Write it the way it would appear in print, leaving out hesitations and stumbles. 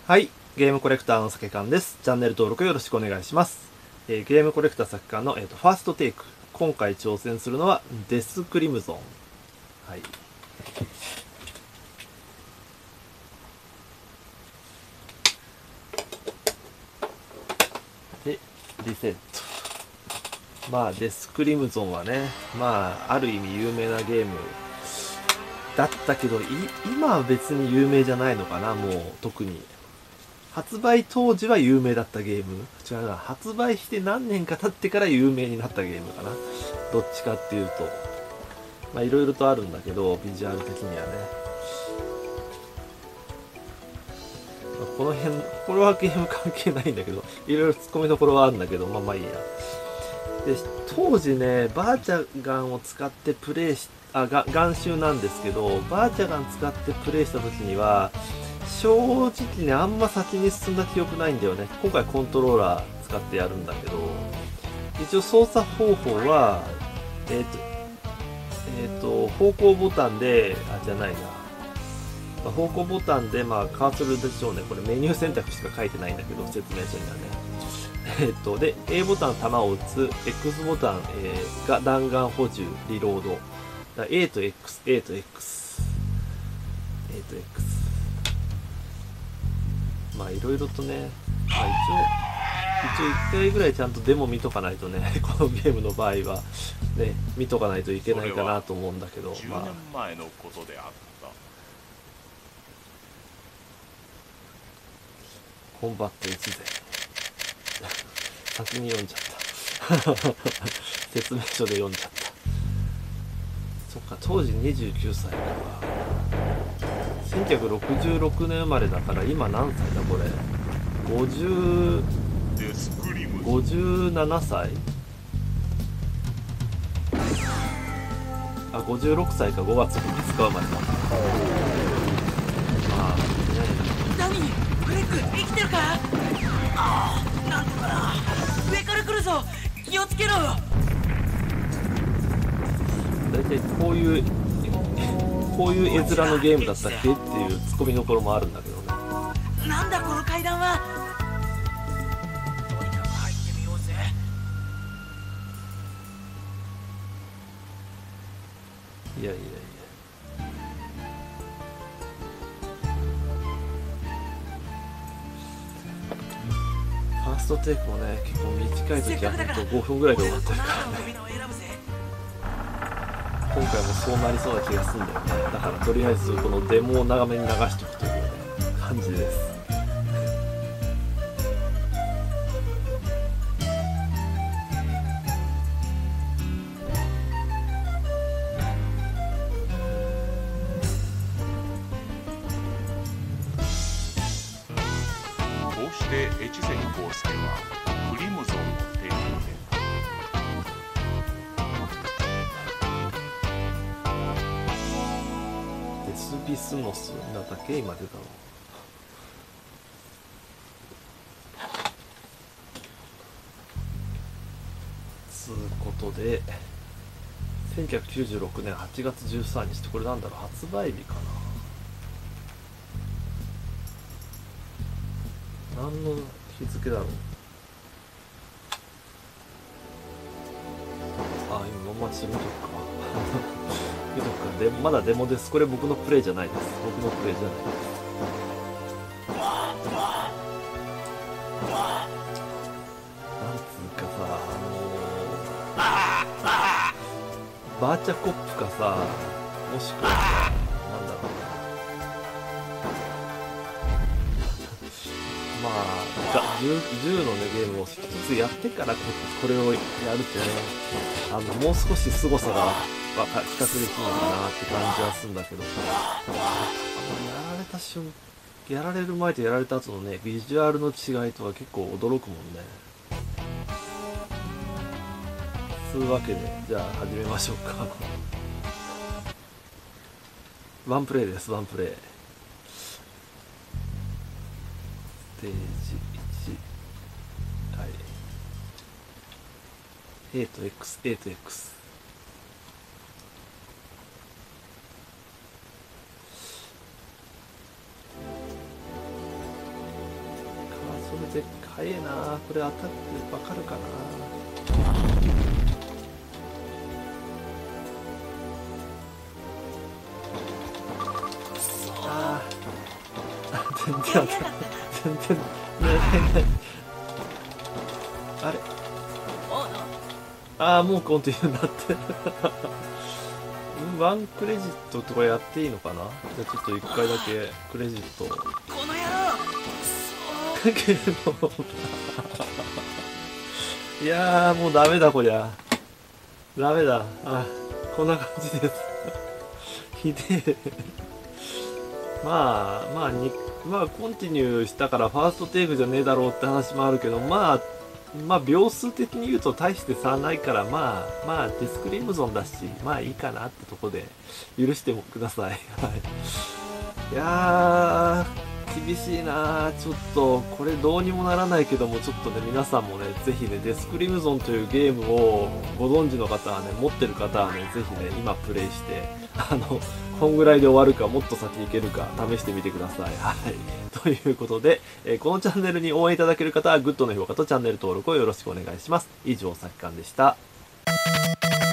はい、ゲームコレクターのさけかんです。チャンネル登録よろしくお願いします。ゲームコレクターさけかんの、ファーストテイク。今回挑戦するのはデスクリムゾン。はい。で、リセット。まあ、デスクリムゾンはね、まあ、ある意味有名なゲームだったけど、今は別に有名じゃないのかな、もう特に。発売当時は有名だったゲーム。違うな、発売して何年か経ってから有名になったゲームかな。どっちかっていうと。まあいろいろとあるんだけど、ビジュアル的にはね。まあ、この辺、これはゲーム関係ないんだけど、いろいろ突っ込みどころはあるんだけど、まあいいや。で、当時ね、バーチャガンを使ってプレイし、ガンシュなんですけど、バーチャガン使ってプレイした時には、正直ね、あんま先に進んだ記憶ないんだよね。今回コントローラー使ってやるんだけど、一応操作方法は、方向ボタンで、じゃないな。まあ、方向ボタンで、まあ、カーソルでしょうね。これメニュー選択しか書いてないんだけど、説明書にはね。で、A ボタン弾を撃つ、X ボタン、が弾丸補充、リロード。だ A と X、A と X。A と X。まあいろいろとね、まあ一応1回ぐらいちゃんとデモ見とかないとね、このゲームの場合はね、見とかないといけないかなと思うんだけど、まあ 10年前のことであった。 コンバット1で先に読んじゃった説明書で読んじゃった。そっか、当時29歳か。1966年生まれだから今何歳だこれ。57歳。あ、56歳か。5月2日生まれだ。まあね。 何？フレック生きてるか？ああ、なんとかな。上から来るぞ。気をつけろよ。 だいたいこういう絵面のゲームだったっけっていうツッコミどころもあるんだけどね。 なんだこの階段は。とにかく入ってみようぜ。 いやいやいや。ファーストテイクもね、結構短い時はほんと5分ぐらいで終わってるからね。今回もそうなりそうな気がするんだよね。だからとりあえずこのデモを長めに流しておくという、ね、感じです。 こうして越前康介はクリムゾンを手に入れた。 デスビスノスなんだっけ今出たの。つうことで1996年8月13日ってこれなんだろう、発売日かな。何の日付だろう。あ、今まましてみとくか見とくか。でまだデモです。これ僕のプレイじゃないです。僕のプレイじゃないです。なんつうかさ、バーチャコップかさ、もしくはさ、なんだろうな。まあ、銃のね、ゲームを一つやってからこれをやるとね、もう少し凄さが比較できるのかなって感じはするんだけどさ、やられる前とやられた後のね、ビジュアルの違いとは結構驚くもんね。つうわけで、じゃあ始めましょうかワンプレイです、ワンプレイ。ステージ1。はい。A と X、A と X。 それでかえな。これアタックわかるかな。あー全然当たんない。全然ねあれ、ああもうコンティニューになってワンクレジットとかやっていいのかな。じゃあちょっと一回だけクレジットこの野郎かけるのいやーもうダメだこりゃ。ダメだ。あ、こんな感じですひでえまあコンティニューしたからファーストテイクじゃねえだろうって話もあるけど、まあ秒数的に言うと大して差ないから、まあディスクリムゾンだし、まあいいかなってとこで許してもくださいはい。いやー厳しいな。ちょっとこれどうにもならないけども、ちょっとね皆さんもねぜひねデスクリムゾンというゲームをご存知の方はね、持ってる方はねぜひね今プレイしてこんぐらいで終わるかもっと先いけるか試してみてください。はいということで、このチャンネルに応援いただける方はグッドの評価とチャンネル登録をよろしくお願いします。以上、さきかんでした。